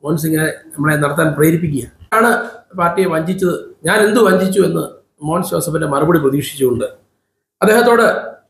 മോൻസ് ഇങ്ങനെ നമ്മളെ നടത്താൻ പ്രേരിപ്പിക്കുക ആണ് പാർട്ടിയെ വഞ്ചിച്ചത്, ഞാൻ എന്തു വഞ്ചിച്ചു എന്ന് മോൻസ് ജോസഫിന്റെ മറുപടി പ്രതീക്ഷിച്ചുകൊണ്ട് അദ്ദേഹത്തോട്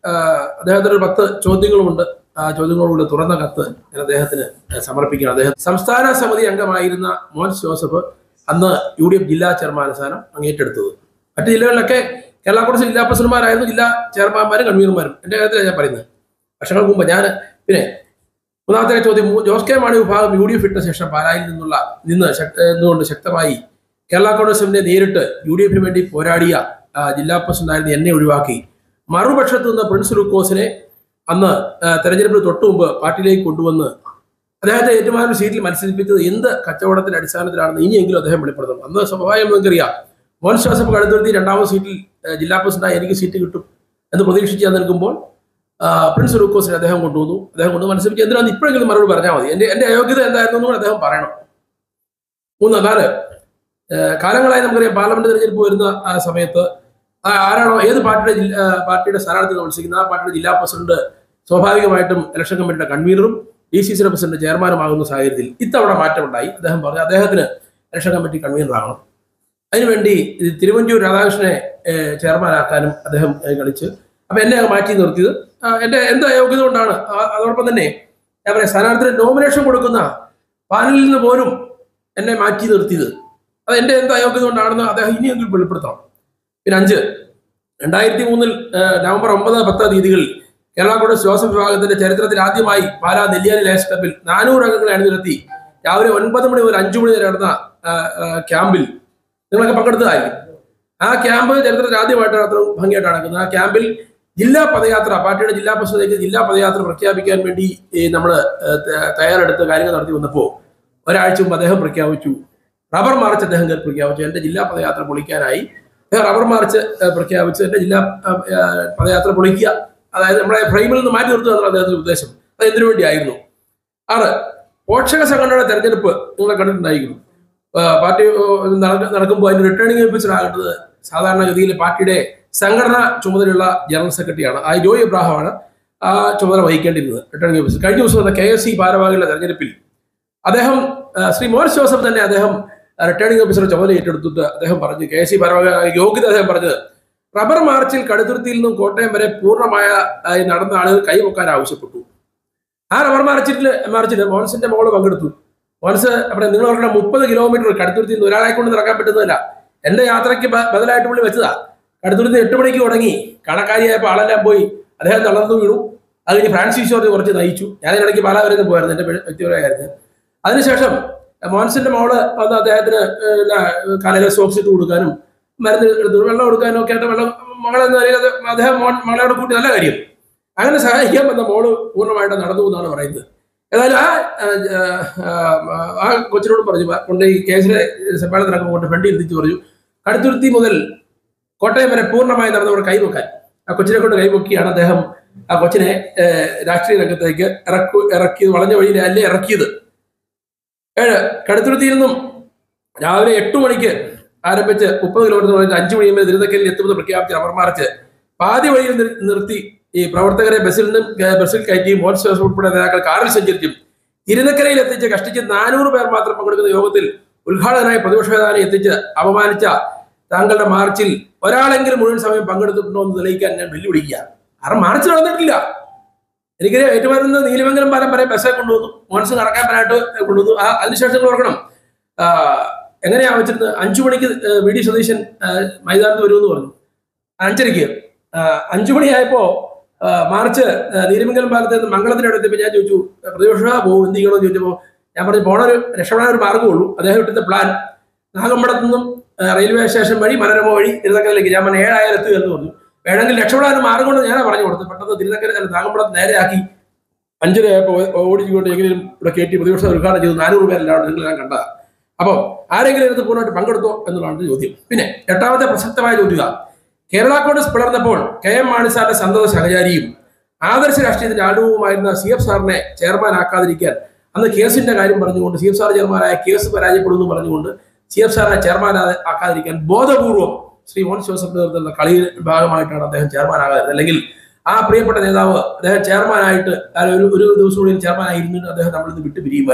10 ചോദ്യങ്ങളുമുണ്ട്. ആ ചോദ്യങ്ങളോടുകൂടി തുറന്ന കത്ത് ഞാൻ അദ്ദേഹത്തിന് സമർപ്പിക്കണം. അദ്ദേഹം സംസ്ഥാന സമിതി അംഗമായിരുന്ന മോൻസ് ജോസഫ് അന്ന് UDF ജില്ലാ ചെയർമാൻ സ്ഥാനം അങ്ങേറ്റെടുത്തത്. മറ്റു ജില്ലകളിലൊക്കെ കേരള കോൺഗ്രസ് ജില്ലാ പ്രസിഡന്റുമാരായിരുന്നു ജില്ലാ ചെയർമാന്മാരും കൺവീനർമാരും. എൻ്റെ കാര്യത്തിലാണ് ഞാൻ പറയുന്നത്. വർഷങ്ങൾക്ക് മുമ്പ് ഞാൻ പിന്നെ മൂന്നാമത്തെ ചോദ്യം, ജോസ് കെ മാണി വിഭാഗം UDF ഇട്ട ശേഷം പാലായിൽ നിന്നുകൊണ്ട് ശക്തമായി കേരള കോൺഗ്രസിനെ നേരിട്ട് UDFന് വേണ്ടി പോരാടിയ ജില്ലാ പ്രസിഡന്റായിരുന്ന എന്നെ ഒഴിവാക്കി മറുപക്ഷത്തു നിന്ന് പ്രിൻസ് ലൂക്കോസിനെ അന്ന് തെരഞ്ഞെടുപ്പിന് തൊട്ടു മുമ്പ് പാർട്ടിയിലേക്ക് കൊണ്ടുവന്ന് അദ്ദേഹത്തെ ഏറ്റുമാനൂർ സീറ്റിൽ മത്സരിപ്പിച്ചത് എന്ത് കച്ചവടത്തിന്റെ അടിസ്ഥാനത്തിലാണെന്ന് ഇനിയെങ്കിലും അദ്ദേഹം വെളിപ്പെടുത്തണം. അന്ന് സ്വാഭാവികം നിങ്ങൾക്കറിയാം, മോൻസ് ജോസഫ് കടുത്തുരുത്തി 2ാമത് സീറ്റിൽ ജില്ലാ പ്രസിഡന്റായി എനിക്ക് സീറ്റ് കിട്ടും എന്ന് പ്രതീക്ഷിച്ച് നിൽക്കുമ്പോൾ പ്രിൻസ് ലൂക്കോസിനെ അദ്ദേഹം കൊണ്ടുവന്ന് മത്സരിപ്പിച്ച് എന്തിനാണ് ഇപ്പോഴെങ്കിലും മറുപടി പറഞ്ഞാൽ മതി. എന്റെ അയോഗ്യത എന്തായിരുന്നു എന്ന് അദ്ദേഹം പറയണം. 4 കാലങ്ങളായി നമുക്കറിയാം, പാർലമെന്റ് തെരഞ്ഞെടുപ്പ് വരുന്ന സമയത്ത് ആരാണോ ഏത് പാർട്ടിയുടെ സ്ഥാനാർത്ഥി മത്സരിക്കുന്ന ആ പാർട്ടിയുടെ ജില്ലാ പ്രസിഡന്റ് സ്വാഭാവികമായിട്ടും ഇലക്ഷൻ കമ്മിറ്റിയുടെ കൺവീനറും DCC പ്രസിഡന്റ് ചെയർമാനുമാകുന്ന സാഹചര്യത്തിൽ ഇത്തവണ മാറ്റമുണ്ടായി. അദ്ദേഹം പറഞ്ഞു അദ്ദേഹത്തിന് ഇലക്ഷൻ കമ്മിറ്റി കൺവീനറാകണം. അതിനുവേണ്ടി തിരുവഞ്ചൂർ രാധാകൃഷ്ണനെ ചെയർമാനാക്കാനും അദ്ദേഹം കളിച്ച് അപ്പൊ എന്നെ മാറ്റി നിർത്തിയത് എന്റെ എന്ത് അയോഗ്യത കൊണ്ടാണ്. അതോടൊപ്പം തന്നെ ഞാൻ പറയാം, സ്ഥാനാർത്ഥിയുടെ നോമിനേഷൻ കൊടുക്കുന്ന പാനലിൽ നിന്ന് പോലും എന്നെ മാറ്റി നിർത്തിയത് അത് എന്റെ എന്ത് അയോഗ്യത കൊണ്ടാണെന്ന് അദ്ദേഹം ഇനിയെങ്കിലും വെളിപ്പെടുത്തണം. പിന്നെ 5, 2003 നവംബർ 9, 10 തീയതികളിൽ കേരള കോൺഗ്രസ് ജോസഫ് വിഭാഗത്തിന്റെ ചരിത്രത്തിൽ ആദ്യമായി പാലാ നെല്ലിയാനി ലയൺസ് ക്ലബിൽ 400 അംഗങ്ങളെ അണിനിരത്തി രാവിലെ 9 മണി മുതൽ 5 മണി വരെ നടന്ന ക്യാമ്പിൽ നിങ്ങളൊക്കെ പങ്കെടുത്തതായിരിക്കും. ആ ക്യാമ്പ് ചരിത്രത്തിൽ ആദ്യമായിട്ടാണ് അത്ര ഭംഗിയായിട്ട് നടക്കുന്നത്. ആ ക്യാമ്പിൽ ജില്ലാ പദയാത്ര, പാർട്ടിയുടെ ജില്ലാ പ്രസിഡന്റ് ജില്ലാ പദയാത്ര പ്രഖ്യാപിക്കാൻ വേണ്ടി നമ്മൾ തയ്യാറെടുത്ത് കാര്യങ്ങൾ നടത്തി വന്നപ്പോൾ ഒരാഴ്ച മുമ്പ് അദ്ദേഹം പ്രഖ്യാപിച്ചു, റബ്ബർ മാർച്ച് അദ്ദേഹം പ്രഖ്യാപിച്ചു. എൻ്റെ ജില്ലാ പദയാത്ര പൊളിക്കാനായി റബ്ബർ മാർച്ച് പ്രഖ്യാപിച്ച് എൻ്റെ ജില്ലാ പദയാത്ര പൊളിക്കുക, അതായത് നമ്മളെ ഫ്രെയിമിൽ നിന്ന് മാറ്റി നിർത്തുക എന്നുള്ള അദ്ദേഹത്തിന്റെ ഉദ്ദേശം. അത് എന്തിനു വേണ്ടിയായിരുന്നു? 6, പോഷക സംഘടനയുടെ തെരഞ്ഞെടുപ്പ് നിങ്ങളെ കണ്ടിട്ടുണ്ടായിരിക്കും. പാർട്ടി നടക്കുമ്പോൾ അതിന്റെ റിട്ടേണിംഗ് ഓഫീസർ ആകേണ്ടത് സാധാരണഗതിയിൽ പാർട്ടിയുടെ സംഘടനാ ചുമതലയുള്ള ജനറൽ സെക്രട്ടറിയാണ്. ജോയ് എബ്രാഹാമാണ് ആ ചുമതല വഹിക്കേണ്ടിരുന്നത്, റിട്ടേണിംഗ് ഓഫീസർ. കഴിഞ്ഞ ദിവസം വന്ന KSC ഭാരവാഹികളുടെ തെരഞ്ഞെടുപ്പിൽ അദ്ദേഹം ശ്രീ മോൻസ് ജോസഫ് തന്നെ അദ്ദേഹം റിട്ടേണിംഗ് ഓഫീസറുടെ ചുമതല ഏറ്റെടുത്തിട്ട് അദ്ദേഹം പറഞ്ഞു, KSC ഭാരവാഹി യോഗ്യത അദ്ദേഹം പറഞ്ഞത് റബ്ബർ മാർച്ചിൽ കടുത്തുരുത്തിയിൽ നിന്നും കോട്ടയം വരെ പൂർണ്ണമായ നടന്ന ആളുകൾ കൈവക്കാൻ ആവശ്യപ്പെട്ടു. ആ റബ്ബർ മാർച്ചിൽ മോൻസിന്റെ മോള് പങ്കെടുത്തു. മോൻസ് അവിടെ നിങ്ങൾ പറഞ്ഞ 30 കിലോമീറ്റർ കടുത്തുരുത്തിയിൽ നിന്ന് ഒരാളെ കൊണ്ട് നടക്കാൻ പറ്റുന്നതല്ല. എന്റെ യാത്രയ്ക്ക് ബദലായിട്ട് പുള്ളി വെച്ചതാ. കടുത്തുരുത്തി 8 മണിക്ക് തുടങ്ങി, കണക്കാരിയായപ്പോൾ ആളെല്ലാം പോയി, അദ്ദേഹം തളർന്നു വീണു. അത് കഴിഞ്ഞ് ഫ്രാൻസിസ് ജോർജ് കുറച്ച് നയിച്ചു. ഞാനിടയ്ക്ക് പാലാവരെ പോയായിരുന്നു, എന്റെ വ്യക്തിപരമായ കാര്യത്തിന്. അതിനുശേഷം മോൻസിന്റെ മോള് വന്ന് അദ്ദേഹത്തിന് കാലയിലെ സോക്സ് ഇട്ട് കൊടുക്കാനും മരുന്ന് എടുത്തു വെള്ളം കൊടുക്കാനും ഒക്കെ ആയിട്ട് മകളെന്ന നിലയിൽ അദ്ദേഹം മകളോട് കൂട്ടി നല്ല കാര്യം. അങ്ങനെ സഹായിക്കാൻ വന്ന മോള് പൂർണ്ണമായിട്ട് നടന്നു എന്നാണ് പറയുന്നത്. ഏതായാലും ആ കൊച്ചിനോട് പറഞ്ഞു, കൊണ്ട് ഈ കേസിലെ സമ്മേളനത്തിനൊക്കെ കൊണ്ട് ഫ്രണ്ടിൽ എത്തിച്ച് പറഞ്ഞു, കടുത്തുരുത്തി മുതൽ കോട്ടയം വരെ പൂർണ്ണമായി നടന്നവർ കൈവെക്കാൻ. ആ കൊച്ചിനെ കൊണ്ട് കൈവെക്കിയാണ് അദ്ദേഹം ആ കൊച്ചിനെ രാഷ്ട്രീയ രംഗത്തേക്ക് ഇറക്കിയത്, വളഞ്ഞ വഴിയിൽ അല്ലേ ഇറക്കിയത്. 7, കടുത്തുരുത്തിയിൽ നിന്നും രാവിലെ 8 മണിക്ക് ആരംഭിച്ച് 30 കിലോമീറ്റർ 5 മണി വരെ തിരുനക്കരയിൽ എത്തുമെന്ന് പ്രഖ്യാപിച്ച റബ്ബർ മാർച്ച് പാതി വഴിയിൽ നിർത്തി ഈ പ്രവർത്തകരെ ബസ്സിൽ കയറ്റി മോൻസ് ജോസഫ് ഉൾപ്പെടെ നേതാക്കൾ കാറിൽ സഞ്ചരിച്ചും തിരുനക്കരയിൽ എത്തിച്ച് കഷ്ടിച്ച് 400 പേർ മാത്രം പങ്കെടുക്കുന്ന യോഗത്തിൽ ഉദ്ഘാടകനായി പ്രതിപക്ഷ നേതാവിനെ എത്തിച്ച് അപമാനിച്ച താങ്കളുടെ മാർച്ചിൽ ഒരാളെങ്കിലും മുഴുവൻ സമയം പങ്കെടുത്തിട്ടുണ്ടോ എന്ന് തെളിയിക്കാൻ ഞാൻ വെല്ലുവിളിക്കുക. കാരണം മാർച്ച് നടന്നിട്ടില്ല. എനിക്കറിയാം, ഏറ്റുമാനൂരിൽ നീലിമംഗലം പാലം വരെ ബസ്സെ കൊണ്ടുവന്നു, മോൻസ് നടക്കാൻ പറ്റാനായിട്ട് കൊണ്ടുവന്നു. അതിനുശേഷം ഓർക്കണം എങ്ങനെയാ വെച്ചിരുന്നത്, 5 മണിക്ക് VD സതീശൻ മൈതാനത്ത് വരുമെന്ന് പറഞ്ഞു. 5:30 5 മണിയായപ്പോ മാർച്ച് നീലിമംഗലം പാലത്ത് നിന്ന് മംഗളത്തിനടുത്തപ്പോൾ ഞാൻ ചോദിച്ചു, പ്രതിപക്ഷ പോകും എന്ത് ചെയ്യണമെന്ന് ചോദിച്ചപ്പോൾ ഞാൻ പറഞ്ഞു, പോണൊരു രക്ഷപ്പെടാൻ ഒരു മാർഗ്ഗമുള്ളൂ. അദ്ദേഹം ഇട്ടത്തെ പ്ലാൻ നാഗമ്പടത്തു നിന്നും റെയിൽവേ സ്റ്റേഷൻ വഴി മനോരമ വഴി തിരുനക്കരയിലേക്ക്. ഞാൻ പറഞ്ഞു 7 ആയാലും എത്തുക എന്ന് പറഞ്ഞു. വേണമെങ്കിൽ രക്ഷപ്പെടാൻ മാർഗ്ഗം കൊണ്ട് ഞാനാ പറഞ്ഞു കൊടുത്തത്. പെട്ടെന്ന് തിരുനക്കര നാഗമ്പടത്ത് നേരെയാക്കി 5:30 ആയപ്പോൾ ഓടിച്ചുകൊണ്ട് എങ്കിലും ഇവിടെ കയറ്റി പ്രതിപക്ഷം ഉദ്ഘാടനം ചെയ്തു. 400 പേരല്ലാണ്ട് നിങ്ങൾ ഞാൻ കണ്ടതാണ്. അപ്പം ആരെങ്കിലും ഇതിനകത്ത് പൂർണ്ണമായിട്ട് പങ്കെടുത്തോ എന്നുള്ളതാണ് ചോദ്യം. പിന്നെ 8ാമത്തെ പ്രസക്തമായ ചോദ്യം, കേരള കോൺഗ്രസ് പിളർന്നപ്പോൾ KM മാണി സാറിന്റെ സന്തത സഹചാരിയും ആദർശ രാഷ്ട്രീയത്തിന്റെ ആളുവുമായിരുന്ന CF സാറിനെ ചെയർമാൻ ആക്കാതിരിക്കാൻ അന്ന് കേസിന്റെ കാര്യം പറഞ്ഞുകൊണ്ട് CF സാർ ചെയർമാനായ കേസ് പരാജയപ്പെടുന്നു പറഞ്ഞുകൊണ്ട് CF സാറിനെ ചെയർമാൻ ആക്കാതിരിക്കാൻ ബോധപൂർവം ശ്രീ മോൻസ് ജോസഫ് നേതൃത്വത്തിലുള്ള കളിയുടെ ഭാഗമായിട്ടാണ് അദ്ദേഹം ചെയർമാനാകാതെ. അല്ലെങ്കിൽ ആ പ്രിയപ്പെട്ട നേതാവ് അദ്ദേഹം ചെയർമാനായിട്ട് ഒരു ദിവസം കൂടി ചെയർമാനായിരുന്നിട്ട് അദ്ദേഹം നമ്മളിന്ന് വിട്ടു പിരിയുമായിരുന്നു.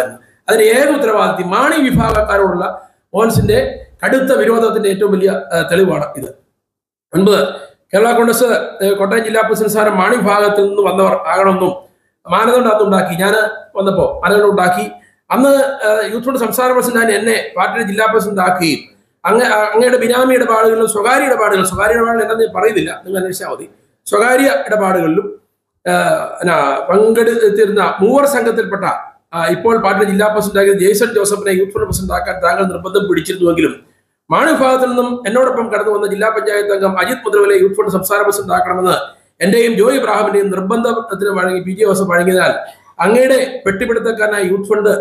അതിന് ഏക ഉത്തരവാദിത്വം മാണി വിഭാഗക്കാരോടുള്ള മോൻസിന്റെ കടുത്ത വിരോധത്തിന്റെ ഏറ്റവും വലിയ തെളിവാണ് ഇത്. മുൻപ് കേരള കോൺഗ്രസ് കോട്ടയം ജില്ലാ പ്രസിഡന്റ് സ്ഥാനം മാണി വിഭാഗത്തിൽ നിന്ന് വന്നവർ ആകണമെന്നും മാനദണ്ഡം അന്നുണ്ടാക്കി. ഞാൻ വന്നപ്പോൾ മാനദണ്ഡം ഉണ്ടാക്കി. അന്ന് യൂത്ത് ഫണ്ട് സംസ്ഥാന പ്രസിഡന്റ് എന്നെ പാർട്ടിയുടെ ജില്ലാ പ്രസിഡന്റ് ആക്കുകയും അങ്ങയുടെ ബിനാമി ഇടപാടുകളിലും സ്വകാര്യ ഇടപാടുകൾ എന്താണെന്ന് പറയുന്നില്ല, നിങ്ങൾ അന്വേഷിച്ചാൽ മതി, സ്വകാര്യ ഇടപാടുകളിലും പങ്കെടുത്തിരുന്ന മൂവർ സംഘത്തിൽപ്പെട്ട ഇപ്പോൾ പാർട്ടിയുടെ ജില്ലാ പ്രസിഡന്റാക്കിയ ജെയ്സൺ ജോസഫിനെ യൂത്ത് ഫണ്ട് പ്രസിഡന്റ് ആക്കാൻ താങ്കൾ നിർബന്ധം പിടിച്ചിരുന്നുവെങ്കിലും മാണി വിഭാഗത്തിൽ നിന്നും എന്നോടൊപ്പം കടന്നു വന്ന ജില്ലാ പഞ്ചായത്ത് അംഗം അജിത് മുദ്രവലെ യൂത്ത് ഫണ്ട് സംസ്ഥാന പ്രസിഡന്റ് ആക്കണമെന്ന് എന്റെയും ജോയ് ഇബ്രാഹിമിന്റെയും നിർബന്ധത്തിന് വഴങ്ങി പി ജെ ജോസഫ് വഴങ്ങിയതിനാൽ അങ്ങയുടെ വെട്ടിപ്പിടുത്തക്കാരനായ യൂത്ത് ഫണ്ട്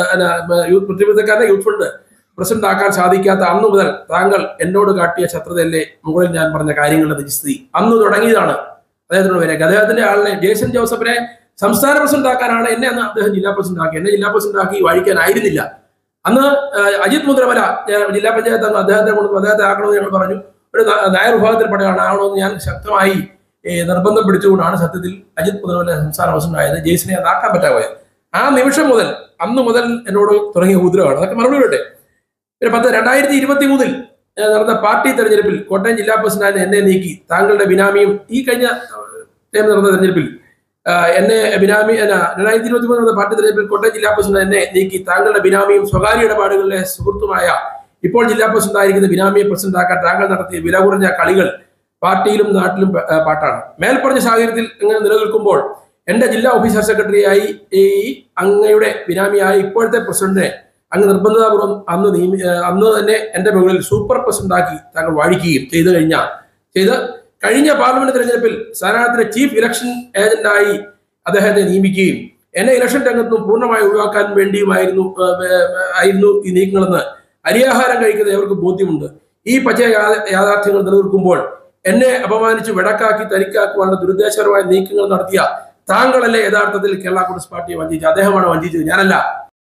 പ്രസിഡന്റ് ആക്കാൻ സാധിക്കാത്ത അന്നു മുതൽ താങ്കൾ എന്നോട് കാട്ടിയ ശത്രുതയല്ലേ മുകളിൽ ഞാൻ പറഞ്ഞ കാര്യങ്ങളുടെ നിജസ്ഥിതി. അന്ന് തുടങ്ങിയതാണ് അദ്ദേഹത്തിനോട് വരെയൊക്കെ. അദ്ദേഹത്തിന്റെ ആളിനെ ജെയ്സൺ ജോസഫിനെ സംസ്ഥാന പ്രസിഡന്റ് ആക്കാനാണ് എന്നെ അന്ന് അദ്ദേഹം ജില്ലാ പ്രസിഡന്റ് ആക്കി. എന്നെ ജില്ലാ പ്രസിഡന്റ് ആക്കി വാഴിക്കാനായിരുന്നില്ല. അന്ന് അജിത് മുദ്രവല ജില്ലാ പഞ്ചായത്ത് അംഗം അദ്ദേഹത്തെ ആക്കണമെന്ന് ഞങ്ങൾ പറഞ്ഞു. ഒരു നായർ വിഭാഗത്തിൽപ്പെട്ടതാണ് ആകണമെന്ന് ഞാൻ ശക്തമായി നിർബന്ധം പിടിച്ചുകൊണ്ടാണ് സത്യത്തിൽ അജിത് മുദ്രവല സംസ്ഥാന പ്രസിഡന്റ് ആയത്. ജെയ്സിനെ അത് ആക്കാൻ പറ്റാതെ ആ നിമിഷം മുതൽ അന്ന് മുതൽ എന്നോട് തുടങ്ങിയ ഉപദ്രവമാണ്. അതൊക്കെ മറുപടി വരട്ടെ. പിന്നെ 2023 നടന്ന പാർട്ടി തെരഞ്ഞെടുപ്പിൽ കോട്ടയം ജില്ലാ പ്രസിഡന്റ് എന്നെ നീക്കി താങ്കളുടെ ബിനാമിയും ഈ കഴിഞ്ഞ ടൈം നടന്ന തെരഞ്ഞെടുപ്പിൽ എന്നെ ബിനാമി 2023 നടന്ന പാർട്ടി തെരഞ്ഞെടുപ്പിൽ കോട്ടയം ജില്ലാ പ്രസിഡന്റ് എന്നെ നീക്കി താങ്കളുടെ ബിനാമിയും സ്വകാര്യ ഇടപാടുകളിലെ സുഹൃത്തുമായ ഇപ്പോൾ ജില്ലാ പ്രസിഡന്റ് ആയിരിക്കുന്ന ബിനാമിയെ പ്രസിഡന്റ് ആക്കാൻ താങ്കൾ നടത്തിയ വില കുറഞ്ഞ കളികൾ പാർട്ടിയിലും നാട്ടിലും പാട്ടാണ്. മേൽപ്പറഞ്ഞ സാഹചര്യത്തിൽ ഇങ്ങനെ നിലനിൽക്കുമ്പോൾ എന്റെ ജില്ലാ ഓഫീസർ സെക്രട്ടറിയായി ഈ അങ്ങയുടെ ബിനാമിയായ ഇപ്പോഴത്തെ പ്രസിഡന്റിനെ അങ്ങ് നിർബന്ധപൂർവ്വം അന്ന് തന്നെ എന്റെ മുകളിൽ സൂപ്പർ പ്രസിഡന്റ് ആക്കി താങ്കൾ വാഴിക്കുകയും കഴിഞ്ഞ പാർലമെന്റ് തെരഞ്ഞെടുപ്പിൽ സ്ഥാനാർത്ഥിയുടെ ചീഫ് ഇലക്ഷൻ ഏജന്റായി അദ്ദേഹത്തെ നിയമിക്കുകയും എന്നെ ഇലക്ഷൻ രംഗത്ത് നിന്ന് പൂർണ്ണമായി ഒഴിവാക്കാൻ വേണ്ടിയുമായിരുന്നു ഈ നീക്കങ്ങളെന്ന് അരിയാഹാരം കഴിക്കുന്ന ഏവർക്ക് ബോധ്യമുണ്ട്. ഈ പച്ച യാഥാർത്ഥ്യങ്ങൾ നിലനിൽക്കുമ്പോൾ എന്നെ അപമാനിച്ച് വെടക്കാക്കി തനിക്കാക്കുവാനുള്ള ദുരുദ്ദേശപരമായ നീക്കങ്ങൾ നടത്തിയ താങ്കളല്ലേ യഥാർത്ഥത്തിൽ കേരള കോൺഗ്രസ് പാർട്ടിയെ വഞ്ചിച്ചത്? അദ്ദേഹമാണ് വഞ്ചിച്ചത്, ഞാനല്ല.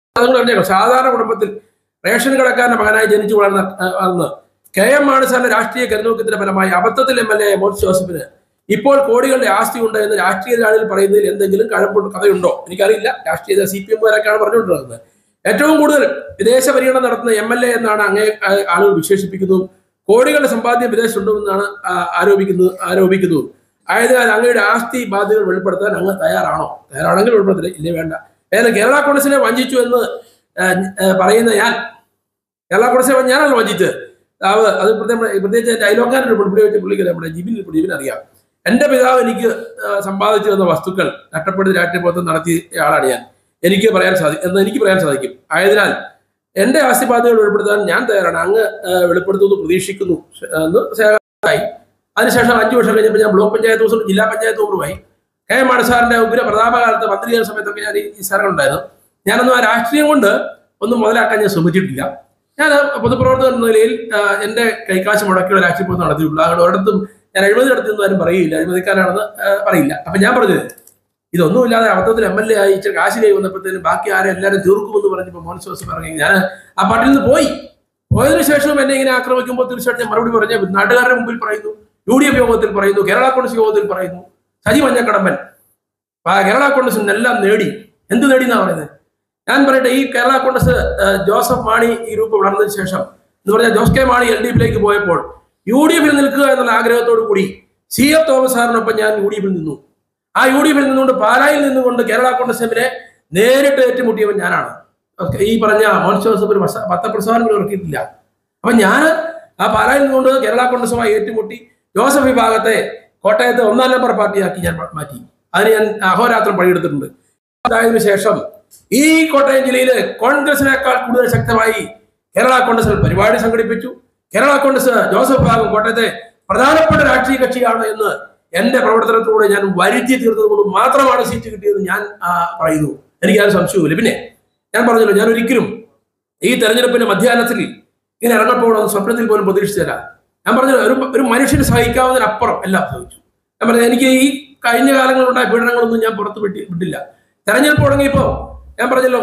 സാധാരണ കുടുംബത്തിൽ റേഷൻ കടക്കാരന്റെ മകനായി ജനിച്ചു വളർന്ന KM മാണി സാറിന്റെ രാഷ്ട്രീയ കരുനോക്കത്തിന്റെ ഫലമായി അബദ്ധത്തിൽ MLA മോൻസ് ജോസഫിന് ഇപ്പോൾ കോടികളുടെ ആസ്തി ഉണ്ട് എന്ന് രാഷ്ട്രീയ ആളുകൾ പറയുന്നതിൽ എന്തെങ്കിലും കഥയുണ്ടോ? എനിക്കറിയില്ല. രാഷ്ട്രീയ CPM കാരൊക്കെയാണ് പറഞ്ഞുകൊണ്ടിരുന്നത്. ഏറ്റവും കൂടുതൽ വിദേശ പര്യടനം നടത്തുന്ന MLA എന്നാണ് ആളുകൾ വിശേഷിപ്പിക്കുന്നതും കോടികളുടെ സമ്പാദ്യം വിദേശത്തുണ്ടെന്നാണ് ആരോപിക്കുന്നത്. ആയതിനാൽ അങ്ങയുടെ ആസ്തി ബാധ്യതകൾ വെളിപ്പെടുത്താൻ അങ്ങ് തയ്യാറാണോ? തയ്യാറാണെങ്കിൽ വെളിപ്പെടുത്തില്ല, ഇല്ലേ വേണ്ട. ഏതായാലും കേരള കോൺഗ്രസിനെ വഞ്ചിച്ചു എന്ന് പറയുന്ന കേരള കോൺഗ്രസിനെ ഞാനല്ലോ വഞ്ചിച്ചത്. അത് പ്രത്യേകിച്ച് അയലോക്കാരൻ്റെ പുള്ളിക്ക് നമ്മുടെ ജിബിൻ അറിയാം. എന്റെ പിതാവ് എനിക്ക് സമ്പാദിച്ചു തന്ന വസ്തുക്കൾ നഷ്ടപ്പെടുത്തി രാഷ്ട്രീയ പ്രവർത്തനം നടത്തിയ ആളാണ് ഞാൻ. എനിക്ക് പറയാൻ സാധിക്കും. ആയതിനാൽ എന്റെ ആസ്തി ബാധ്യതകൾ വെളിപ്പെടുത്താൻ ഞാൻ തയ്യാറാണ്. അങ്ങ് വെളിപ്പെടുത്തുമെന്ന് പ്രതീക്ഷിക്കുന്നു എന്ന് ആയി. അതിനുശേഷം 5 വർഷം കഴിഞ്ഞപ്പോൾ ഞാൻ ബ്ലോക്ക് പഞ്ചായത്ത് പ്രസിഡന്റ് ജില്ലാ പഞ്ചായത്ത് മെമ്പറുമായി. KM മാണി സാറിന്റെ ഉഗ്ര പ്രതാപകാലത്ത് മന്ത്രി ചെയ്യുന്ന സമയത്തൊക്കെ ഞാൻ ഈ സാറുണ്ടായിരുന്നു. ഞാനൊന്നും ആ രാഷ്ട്രീയം കൊണ്ട് ഒന്നും മുതലാക്കാൻ ഞാൻ ശ്രമിച്ചിട്ടില്ല. ഞാൻ പൊതുപ്രവർത്തകൻ എന്ന നിലയിൽ എന്റെ കൈക്കാശ് മുടക്കിയുള്ള രാഷ്ട്രീയ പ്രവർത്തനം നടത്തിയിട്ടുള്ളൂ. അതുകൊണ്ട് ഒരിടത്തും ഞാൻ അഴിമതി നടത്തിയൊന്നും ആരും പറയില്ല, അഴിമതിക്കാരാണെന്ന് പറയില്ല. അപ്പൊ ഞാൻ പറഞ്ഞത് ഇതൊന്നുമില്ലാതെ അബദ്ധത്തിൽ MLA ആയി ഇച്ചിരി കാശ് കൈ വന്നപ്പോഴത്തേനും ബാക്കി എല്ലാവരും തീർക്കുമെന്ന് പറഞ്ഞപ്പോൾ മോൻസ് ജോസഫ് പറഞ്ഞു. ഞാൻ ആ പാർട്ടിയിൽ നിന്ന് പോയതിനു ശേഷവും എന്നെ ഇങ്ങനെ ആക്രമിക്കുമ്പോൾ തീർച്ചയായിട്ടും ഞാൻ മറുപടി പറഞ്ഞ നാട്ടുകാരുടെ മുമ്പിൽ പറയുന്നു, UDF യോഗത്തിൽ പറയുന്നു, കേരള കോൺഗ്രസ് യോഗത്തിൽ പറയുന്നു. സജി മഞ്ഞക്കടമ്പൻ കേരള കോൺഗ്രസ് എല്ലാം നേടി. എന്ത് നേടി എന്നാ പറയുന്നത്? ഞാൻ പറയട്ടെ, ഈ കേരള കോൺഗ്രസ് ജോസഫ് മാണി ഈ ഗ്രൂപ്പ് വളർന്നതിന് ശേഷം എന്ന് പറഞ്ഞാൽ ജോസ് കെ മാണി LDFിലേക്ക് പോയപ്പോൾ UDFിൽ നിൽക്കുക എന്നുള്ള ആഗ്രഹത്തോടു കൂടി CF തോമസ് സാറിനൊപ്പം ഞാൻ UDFിൽ നിന്നു. ആ UDFിൽ നിന്നുകൊണ്ട് പാലായിൽ നിന്നുകൊണ്ട് കേരള കോൺഗ്രസ് എമ്മിനെ നേരിട്ട് ഏറ്റുമുട്ടിയവൻ ഞാനാണ്. ഈ പറഞ്ഞ മോൻസ് ജോസഫ് ഒരു പത്രപ്രസാരം ഇറക്കിയിട്ടില്ല. അപ്പൊ ഞാൻ ആ പാലായിൽ നിന്നുകൊണ്ട് കേരള കോൺഗ്രസുമായി ഏറ്റുമുട്ടി ജോസഫ് വിഭാഗത്തെ കോട്ടയത്ത് 1-ാം നമ്പർ പാർട്ടിയാക്കി ഞാൻ മാറ്റി. അതിന് ഞാൻ അഹോരാത്രം പണിയെടുത്തിട്ടുണ്ട്. അതായതിനു ശേഷം ഈ കോട്ടയം ജില്ലയിൽ കോൺഗ്രസിനേക്കാൾ കൂടുതൽ ശക്തമായി കേരള കോൺഗ്രസ് പരിപാടി സംഘടിപ്പിച്ചു. കേരള കോൺഗ്രസ് ജോസഫ് വിഭാഗം കോട്ടയത്തെ പ്രധാനപ്പെട്ട രാഷ്ട്രീയ കക്ഷിയാണ് എന്ന് എന്റെ പ്രവർത്തനത്തിലൂടെ ഞാൻ വരുത്തി തീർത്തത് കൊണ്ട് മാത്രമാണ് സീറ്റ് കിട്ടിയത് ഞാൻ പറയുന്നു. എനിക്ക് ആ സംശയവുമില്ല. പിന്നെ ഞാൻ പറഞ്ഞല്ലോ, ഞാൻ ഒരിക്കലും ഈ തെരഞ്ഞെടുപ്പിന്റെ മധ്യാഹ്നത്തിൽ ഇങ്ങനെ ഇറങ്ങപ്പോകണമെന്ന് സ്വപ്നത്തിൽ പോലും പ്രതീക്ഷിച്ചില്ല. ഞാൻ പറഞ്ഞത് ഒരു മനുഷ്യന് സഹിക്കാവുന്നതിനപ്പുറം എല്ലാം സഹിച്ചു. ഞാൻ പറഞ്ഞത് എനിക്ക് ഈ കഴിഞ്ഞ കാലങ്ങളിലുണ്ടായ പീഡനങ്ങളൊന്നും ഞാൻ പുറത്ത് വിട്ടില്ല. തെരഞ്ഞെടുപ്പ് തുടങ്ങിയപ്പോ ഞാൻ പറഞ്ഞല്ലോ,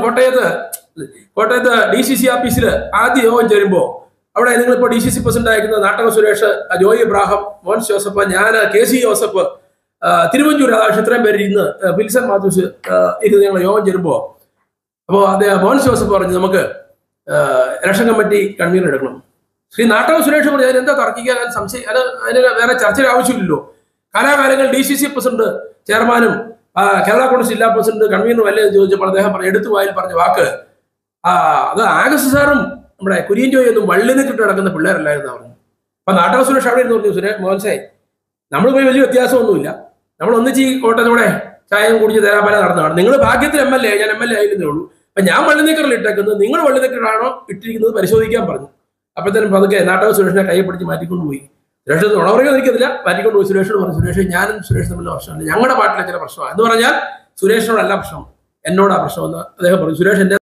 കോട്ടയത്ത് DCC ഓഫീസിൽ ആദ്യ യോഗം ചേരുമ്പോൾ അവിടെ നിങ്ങളിപ്പോൾ DCC പ്രസിഡന്റ് ആയിരിക്കുന്ന നാട്ടക സുരേഷ്, ജോയ് ഇബ്രാഹിം, മോൻസ് ജോസഫ്, ഞാൻ KC ജോസഫ്, തിരുവഞ്ചൂർ രാധാകൃഷ്ണൻ, ഇത്രയും പേര് ഇന്ന് ഫിൽസൺ മാത്യൂസ് ഇരുന്ന് ഞങ്ങൾ യോഗം ചേരുമ്പോൾ അപ്പോൾ അദ്ദേഹം മോൻസ് ജോസഫ് പറഞ്ഞു നമുക്ക് ഇലക്ഷൻ കമ്മിറ്റി കൺവീനർ എടുക്കണം. ശ്രീ നാട്ടകം സുരേഷ് പറഞ്ഞു അതിനെന്താ തർക്കിക്കാൻ, സംശയം, അതിന് വേറെ ചർച്ചയുടെ ആവശ്യമില്ലല്ലോ. കാലാകാലങ്ങൾ DCC പ്രസിഡന്റ് ചെയർമാനും കേരള കോൺഗ്രസ് ജില്ലാ പ്രസിഡന്റ് കൺവീനറും അല്ലേ എന്ന് ചോദിച്ചപ്പോൾ അദ്ദേഹം എടുത്തു വായിൽ പറഞ്ഞ വാക്ക് അത് ആഗസ്റ്റ് സാറും നമ്മുടെ കുര്യൻ ജോയൊന്നും വള്ളി നിൽക്കിട്ട് നടക്കുന്ന പിള്ളേരല്ലായിരുന്നു പറഞ്ഞു. അപ്പൊ നാട്ടകം സുരേഷ് അവിടെ ഇരുന്ന് പറഞ്ഞു, മോൻസേ നമ്മൾ പോയി വലിയ വ്യത്യാസമൊന്നുമില്ല, നമ്മൾ ഒന്നിച്ച് ഈ കോട്ടയത്തോടെ ചായയും കുടിച്ച് തേരാപാല നടന്നതാണ്. നിങ്ങൾ ഭാഗ്യത്തിൽ MLA, ഞാൻ MLA ആയിരുന്നേ ഉള്ളൂ. അപ്പൊ ഞാൻ വള്ളിനീക്കറിൽ ഇട്ടേക്കുന്നത്, നിങ്ങൾ വള്ളിനീക്കറാണോ ഇട്ടിരിക്കുന്നത് പരിശോധിക്കാൻ പറഞ്ഞു. അപ്പോഴത്തേനും പതുക്കെ നാട്ടക സുരേഷിനെ കൈ പിടിച്ച് മാറ്റിക്കൊണ്ടുപോയി. സുരേഷ് ഉണവറിയോ എനിക്കതില്ല, മാറ്റിക്കൊണ്ടുപോയി. സുരേഷിനോട് പറഞ്ഞു, സുരേഷ് ഞാനും സുരേഷ് തമ്മിലുള്ള പ്രശ്നമാണ്, ഞങ്ങളുടെ പാട്ടിലെ ചില പ്രശ്നമാണ് എന്ന് പറഞ്ഞാൽ സുരേഷിനോടല്ല പ്രശ്നം, എന്നോടാ പ്രശ്നമെന്ന് അദ്ദേഹം പറഞ്ഞു. സുരേഷ് എന്റെ